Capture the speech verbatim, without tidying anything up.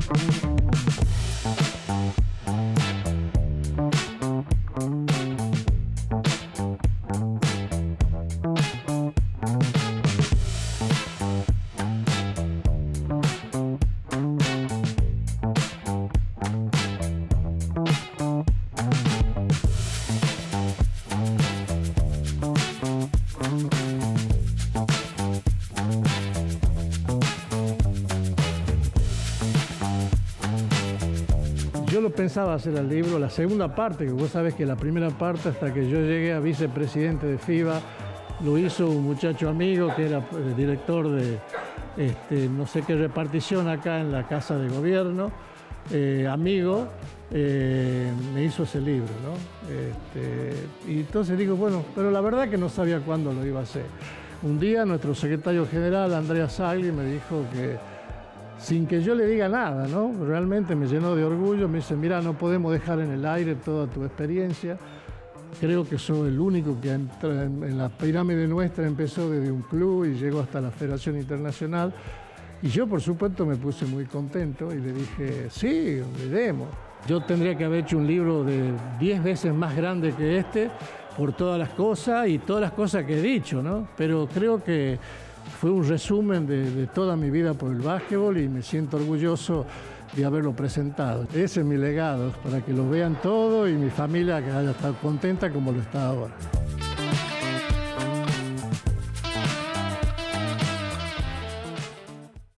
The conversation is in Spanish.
Yo lo pensaba hacer el libro, la segunda parte, que vos sabés que la primera parte, hasta que yo llegué a vicepresidente de FIBA, lo hizo un muchacho amigo que era el director de este, no sé qué repartición acá en la Casa de Gobierno, eh, amigo, eh, me hizo ese libro, ¿no? Este, y entonces digo, bueno, pero la verdad que no sabía cuándo lo iba a hacer. Un día nuestro secretario general, Andrea Sagli, me dijo que, sin que yo le diga nada, ¿no? Realmente me llenó de orgullo, me dice, mira, no podemos dejar en el aire toda tu experiencia. Creo que soy el único que entra en la pirámide nuestra, empezó desde un club y llegó hasta la Federación Internacional. Y yo, por supuesto, me puse muy contento y le dije, sí, le demos. Yo tendría que haber hecho un libro de diez veces más grande que este, por todas las cosas y todas las cosas que he dicho, ¿no? Pero creo que fue un resumen de, de toda mi vida por el básquetbol y me siento orgulloso de haberlo presentado. Ese es mi legado, para que lo vean todo y mi familia que haya estado contenta como lo está ahora.